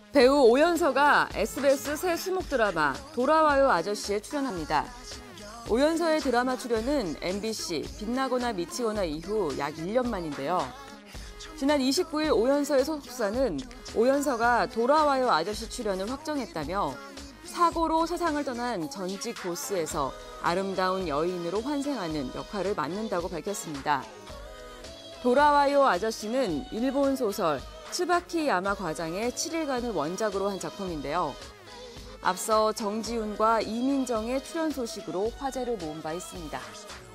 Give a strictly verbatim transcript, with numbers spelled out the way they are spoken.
배우 오연서가 에스비에스 새 수목 드라마 돌아와요 아저씨에 출연합니다. 오연서의 드라마 출연은 엠비씨 빛나거나 미치거나 이후 약 일 년 만인데요. 지난 이십구 일 오연서의 소속사는 오연서가 돌아와요 아저씨 출연을 확정했다며 사고로 세상을 떠난 전직 보스에서 아름다운 여인으로 환생하는 역할을 맡는다고 밝혔습니다. 돌아와요 아저씨는 일본 소설 츠바키 야마 과장의 칠 일간을 원작으로 한 작품인데요. 앞서 정지훈과 이민정의 출연 소식으로 화제를 모은 바 있습니다.